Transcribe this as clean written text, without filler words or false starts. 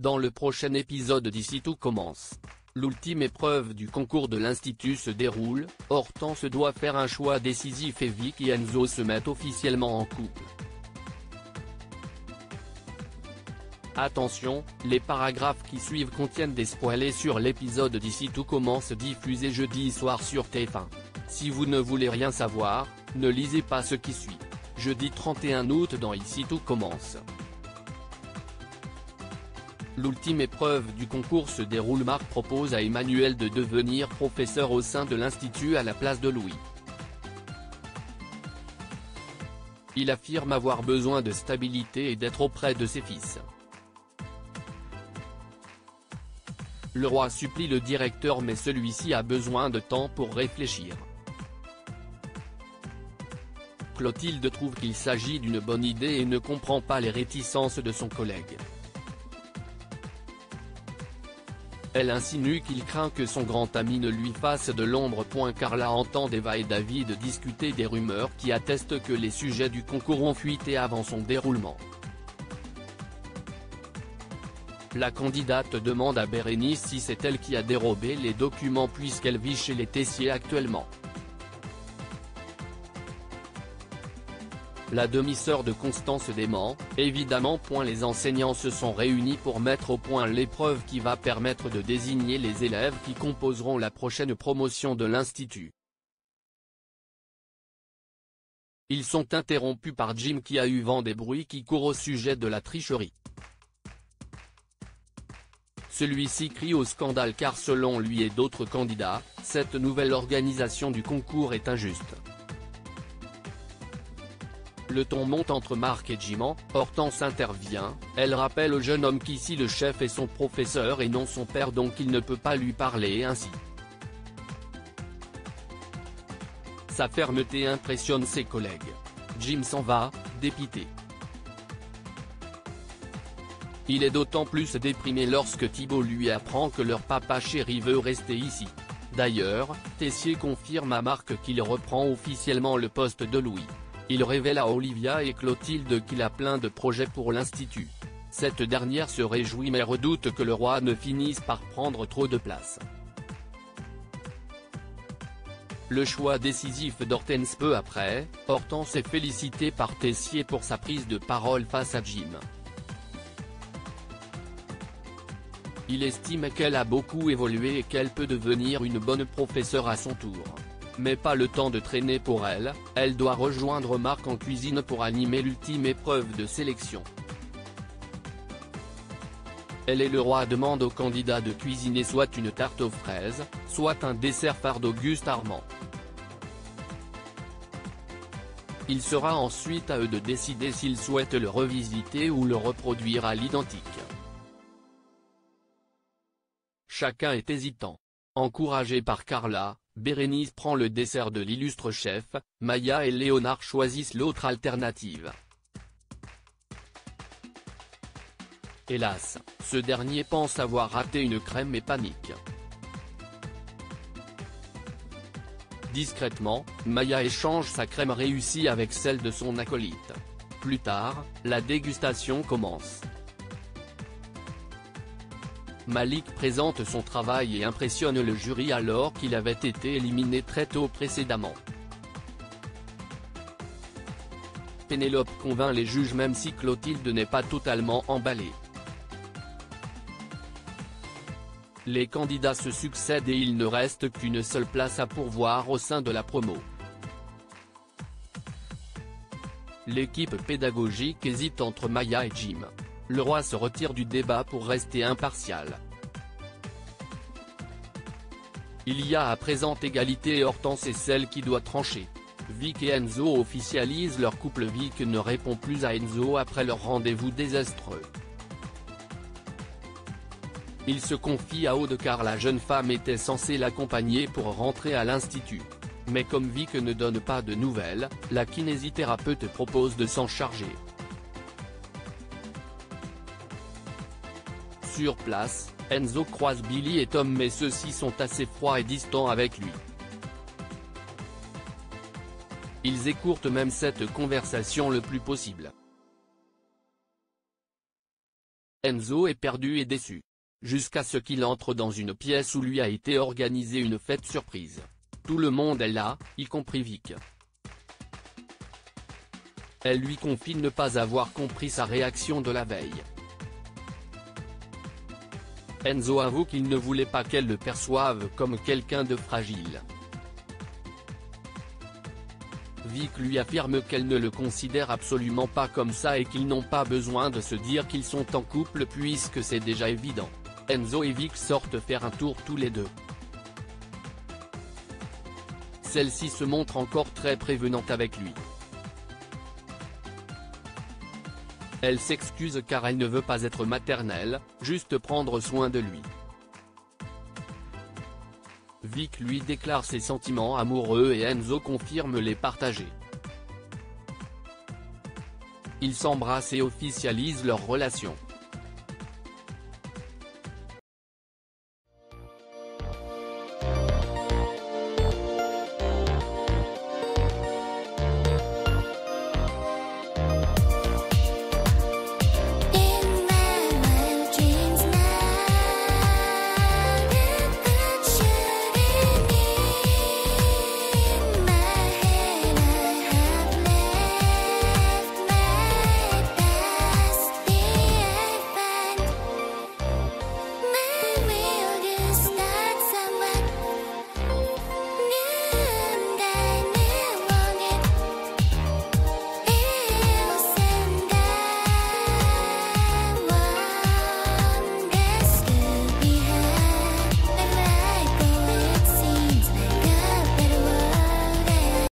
Dans le prochain épisode d'Ici tout commence. L'ultime épreuve du concours de l'Institut se déroule, Hortense doit faire un choix décisif et Vic et Enzo se mettent officiellement en couple. Attention, les paragraphes qui suivent contiennent des spoilers sur l'épisode d'Ici tout commence diffusé jeudi soir sur TF1. Si vous ne voulez rien savoir, ne lisez pas ce qui suit. Jeudi 31 août dans Ici tout commence. L'ultime épreuve du concours se déroule. Marc propose à Emmanuel de devenir professeur au sein de l'Institut à la place de Louis. Il affirme avoir besoin de stabilité et d'être auprès de ses fils. Le roi supplie le directeur mais celui-ci a besoin de temps pour réfléchir. Clotilde trouve qu'il s'agit d'une bonne idée et ne comprend pas les réticences de son collègue. Elle insinue qu'il craint que son grand ami ne lui fasse de l'ombre. Carla entend Eva et David discuter des rumeurs qui attestent que les sujets du concours ont fuité avant son déroulement. La candidate demande à Bérénice si c'est elle qui a dérobé les documents puisqu'elle vit chez les Tessier actuellement. La demi-sœur de Constance dément, évidemment. Les enseignants se sont réunis pour mettre au point l'épreuve qui va permettre de désigner les élèves qui composeront la prochaine promotion de l'Institut. Ils sont interrompus par Jim qui a eu vent des bruits qui courent au sujet de la tricherie. Celui-ci crie au scandale car selon lui et d'autres candidats, cette nouvelle organisation du concours est injuste. Le ton monte entre Marc et Jim. Hortense intervient, elle rappelle au jeune homme qu'ici le chef est son professeur et non son père, donc il ne peut pas lui parler ainsi. Sa fermeté impressionne ses collègues. Jim s'en va, dépité. Il est d'autant plus déprimé lorsque Thibault lui apprend que leur papa chéri veut rester ici. D'ailleurs, Tessier confirme à Marc qu'il reprend officiellement le poste de Louis. Il révèle à Olivia et Clotilde qu'il a plein de projets pour l'Institut. Cette dernière se réjouit mais redoute que le roi ne finisse par prendre trop de place. Le choix décisif d'Hortense peu après, Hortense est félicitée par Tessier pour sa prise de parole face à Jim. Il estime qu'elle a beaucoup évolué et qu'elle peut devenir une bonne professeure à son tour. Mais pas le temps de traîner pour elle, elle doit rejoindre Marc en cuisine pour animer l'ultime épreuve de sélection. Elle et le roi demandent aux candidats de cuisiner soit une tarte aux fraises, soit un dessert phare d'Auguste Armand. Il sera ensuite à eux de décider s'ils souhaitent le revisiter ou le reproduire à l'identique. Chacun est hésitant. Encouragée par Carla, Bérénice prend le dessert de l'illustre chef, Maya et Léonard choisissent l'autre alternative. Hélas, ce dernier pense avoir raté une crème et panique. Discrètement, Maya échange sa crème réussie avec celle de son acolyte. Plus tard, la dégustation commence. Malik présente son travail et impressionne le jury alors qu'il avait été éliminé très tôt précédemment. Pénélope convainc les juges même si Clotilde n'est pas totalement emballée. Les candidats se succèdent et il ne reste qu'une seule place à pourvoir au sein de la promo. L'équipe pédagogique hésite entre Maya et Jim. Le roi se retire du débat pour rester impartial. Il y a à présent égalité et Hortense est celle qui doit trancher. Vic et Enzo officialisent leur couple. Vic ne répond plus à Enzo après leur rendez-vous désastreux. Il se confie à Aude car la jeune femme était censée l'accompagner pour rentrer à l'Institut. Mais comme Vic ne donne pas de nouvelles, la kinésithérapeute propose de s'en charger. Sur place, Enzo croise Billy et Tom mais ceux-ci sont assez froids et distants avec lui. Ils écourtent même cette conversation le plus possible. Enzo est perdu et déçu. Jusqu'à ce qu'il entre dans une pièce où lui a été organisée une fête surprise. Tout le monde est là, y compris Vic. Elle lui confie ne pas avoir compris sa réaction de la veille. Enzo avoue qu'il ne voulait pas qu'elle le perçoive comme quelqu'un de fragile. Vic lui affirme qu'elle ne le considère absolument pas comme ça et qu'ils n'ont pas besoin de se dire qu'ils sont en couple puisque c'est déjà évident. Enzo et Vic sortent faire un tour tous les deux. Celle-ci se montre encore très prévenante avec lui. Elle s'excuse car elle ne veut pas être maternelle, juste prendre soin de lui. Vic lui déclare ses sentiments amoureux et Enzo confirme les partager. Ils s'embrassent et officialisent leur relation.